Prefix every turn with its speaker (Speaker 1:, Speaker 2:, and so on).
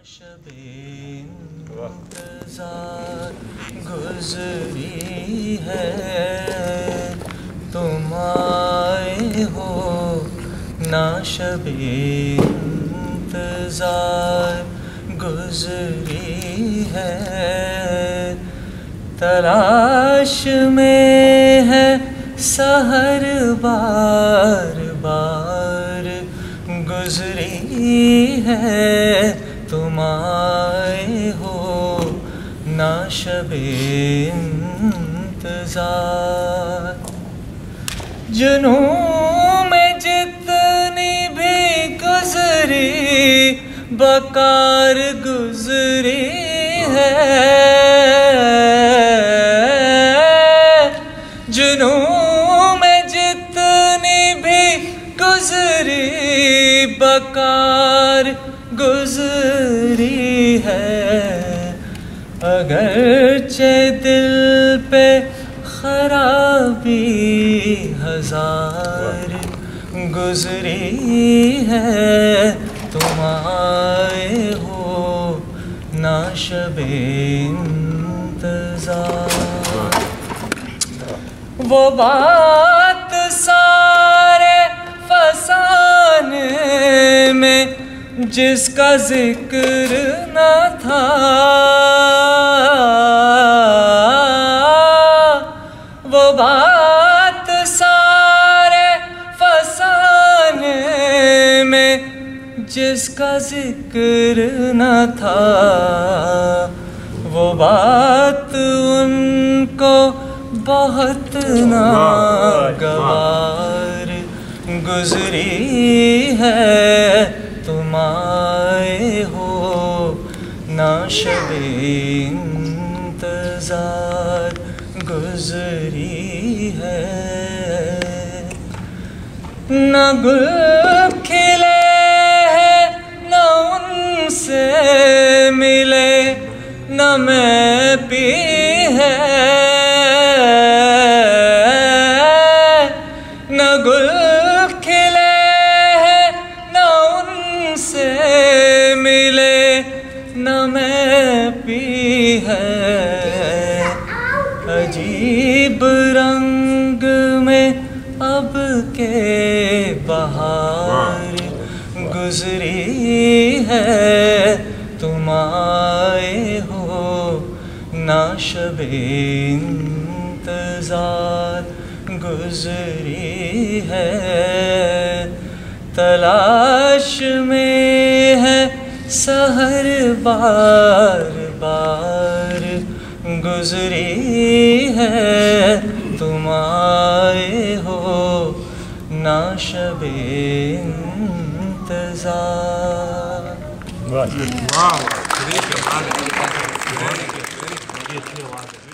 Speaker 1: इंतज़ार गुज़री है, तुम आए हो ना शबे इंतज़ार गुज़री है। तलाश में है सहर बार बार गुज़री है, तुम आए हो ना शबे इंतज़ार। जुनून में जितनी भी गुज़री बकार गुज़री है, जुनून में जितनी भी गुज़री बकार गुज़री है। अगरचे दिल पे खराबी हजार गुज़री है, तुम आए हो ना शबे इंतज़ार। वो बात सारे फसाने में जिसका जिक्र न था, वो बात सारे फसाने में जिसका जिक्र न था, वो बात उनको बहुत नागवार गुज़री है, तुम आए हो ना शबे इंतज़ार गुज़री है। न गुल खिले हैं न उनसे मिले न मैं पी है, न गुल खिले हैं न उनसे मिले न मैं पी है। अजीब रंग में अब के बहार गुज़री है, तुम आए हो ना शबे इंतज़ार गुज़री है। तलाश में है सहर बार बार गुज़री है, तुम आए हो ना शबे इंतज़ार।